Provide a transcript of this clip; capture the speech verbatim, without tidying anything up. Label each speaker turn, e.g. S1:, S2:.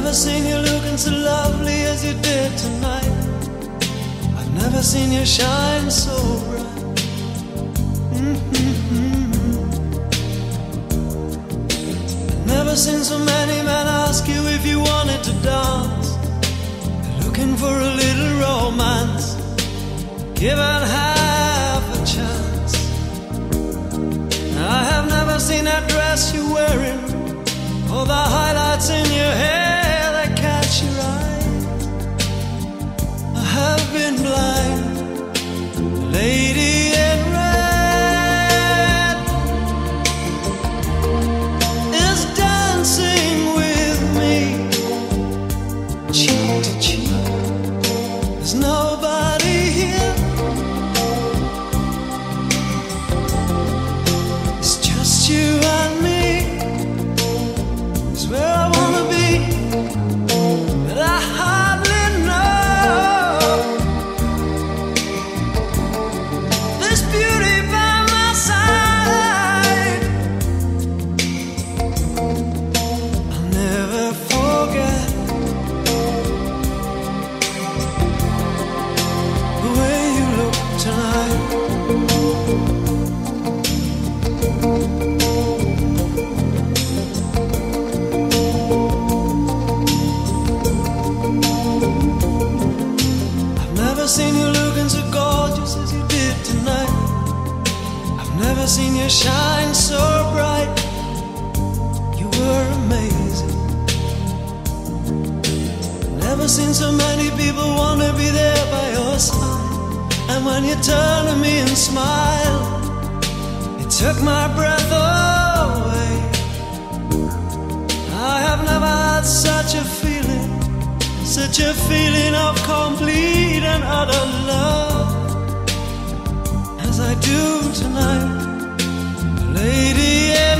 S1: never seen you looking so lovely as you did tonight. I've never seen you shine so bright. Mm-hmm. I've never seen so many men ask you if you wanted to dance. They're looking for a little romance, given half a chance. I have never seen that dress you're wearing, or the highlights in your hair that catch your eye. I have been blind. The lady in red is dancing with me, cheek to cheek. There's nobody here. It's just you and me. It's where I wanna be, but I hardly know. This beauty by my side, I'll never forget the way you look tonight. I've never seen you looking so gorgeous as you did tonight. I've never seen you shine so bright. You were amazing. Never seen so many people want to be there by your side. And when you turn to me and smile, it took my breath away. I have never had such a feeling, such a feeling of complete and utter love as I do tonight, lady.